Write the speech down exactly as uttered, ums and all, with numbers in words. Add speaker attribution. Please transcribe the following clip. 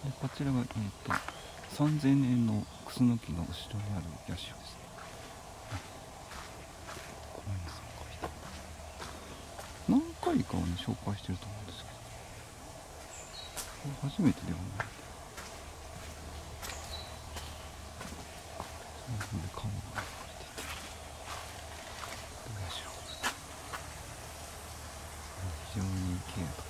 Speaker 1: こちらが、えー、とさんぜんねんのクスノキの後ろにある社ですね。ごめんなさい、何回かを、ね、紹介してると思うんですけど、これ初めてではない。その辺で川が流れてて、どうでしょう。非常に綺麗だと